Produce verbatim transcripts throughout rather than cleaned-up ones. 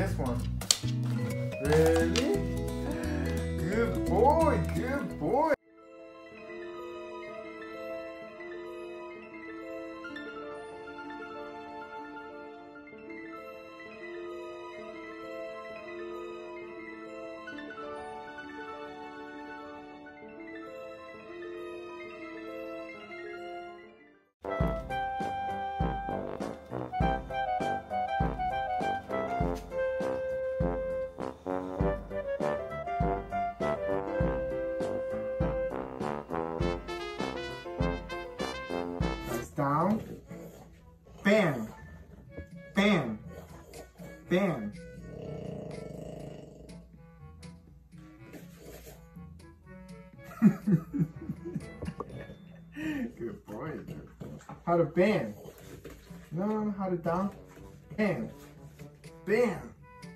this one. Really? Good boy, good boy. Down, bam, bam, bam. Good boy. How to bam? No, no, how to down? Bam, bam.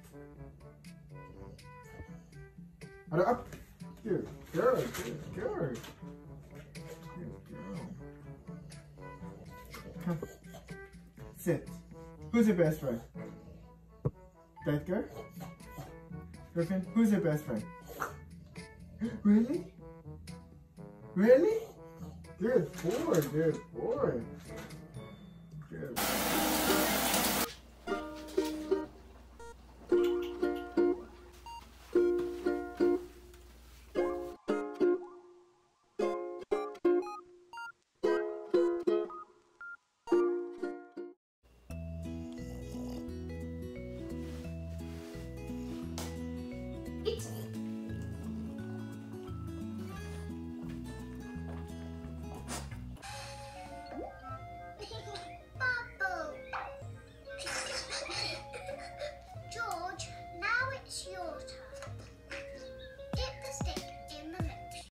How to up? Good, good, good, good. Sit. Who's your best friend? That girl? Griffin, who's your best friend? Really? Really? Good boy, good boy.